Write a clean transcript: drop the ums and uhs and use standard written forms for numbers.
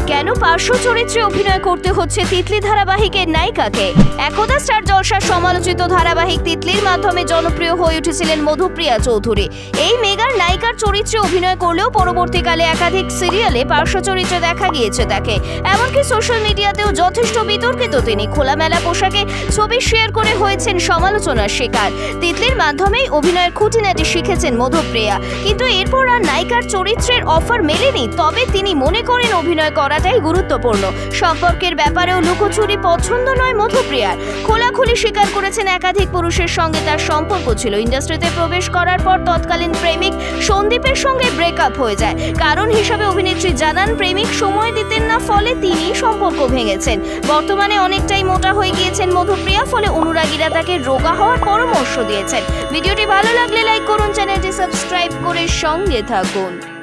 কেন পার্শ্ব চরিত্রে অভিনয় করতে হচ্ছে তিতলি ধারাবাহিকের নায়িকাকে? একদা স্টার জলসার সমালোচিত ধারাবাহিক তিতলির মাধ্যমে জনপ্রিয় হয়ে উঠেছিলেন মধুপ্রিয়া চৌধুরী। এই মেগার নায়িকার চরিত্রে অভিনয় করলেও পরবর্তীকালে একাধিক সিরিয়ালে পার্শ্ব চরিত্রে দেখা গিয়েছে তাকে। এমনকি সোশ্যাল মিডিয়াতেও যথেষ্ট বিতর্কিত তিনি। খোলামেলা পোশাকে ছবি শেয়ার করে হয়েছেন সমালোচনার শিকার। তিতলির মাধ্যমেই অভিনয়ের খুঁটিনাটি শিখেছেন মধুপ্রিয়া, কিন্তু এরপর আর নায়িকার চরিত্রের অফার মেলেনি। তবে তিনি মনে করেন অভিনয় করাটাই গুরুত্বপূর্ণ। সম্পর্কের ব্যাপারেও লুকোচুরি পছন্দ নয় মধুপ্রিয়ার। খোলাখুলি স্বীকার করেছেন একাধিক পুরুষের সঙ্গে তার সম্পর্ক ছিল। ইন্ডাস্ট্রিতে প্রবেশ করার পর তৎকালীন প্রেমিক সন্দীপের সঙ্গে ব্রেকআপ হয়ে যায়। কারণ হিসাবে অভিনেত্রী জানান প্রেমিক সময় দিতেন না, ফলে তিনি সম্পর্ক ভেঙেছেন। বর্তমানে অনেকটাই মোটা হয়ে গিয়েছেন মধুপ্রিয়া, ফলে অনুরাগীরা তাকে রোগা হওয়ার পরামর্শ দিয়েছেন। ভিডিওটি ভালো লাগলে লাইক করুন, চ্যানেলটি সাবস্ক্রাইব করে সঙ্গে থাকুন।